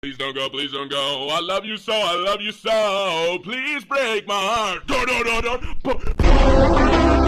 Please don't go, please don't go. I love you so, I love you so. Please break my heart.